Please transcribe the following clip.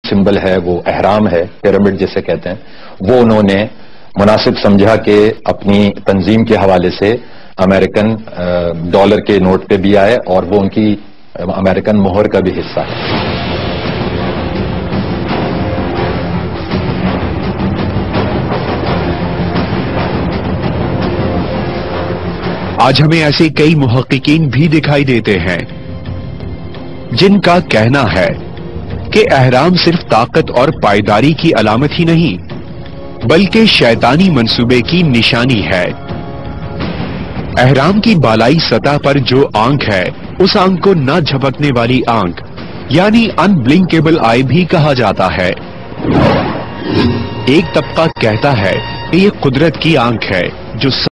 Symbol है वो एहराम है, पिरामिड जिसे कहते हैं, वो उन्होंने मुनासिब समझा कि अपनी तंजीम के हवाले से अमेरिकन डॉलर के नोट पे भी आए और वो उनकी अमेरिकन मोहर का भी हिस्सा है। आज हमें ऐसे कई मुहक्किकीन भी दिखाई देते हैं जिनका कहना है कि एहराम सिर्फ ताकत और पायदारी की अलामत ही नहीं बल्कि शैतानी मंसूबे की निशानी है। एहराम की बालाई सतह पर जो आंख है उस आंख को न झपकने वाली आंख यानी अनब्लिंकेबल आई भी कहा जाता है। एक तबका कहता है कि यह कुदरत की आंख है जो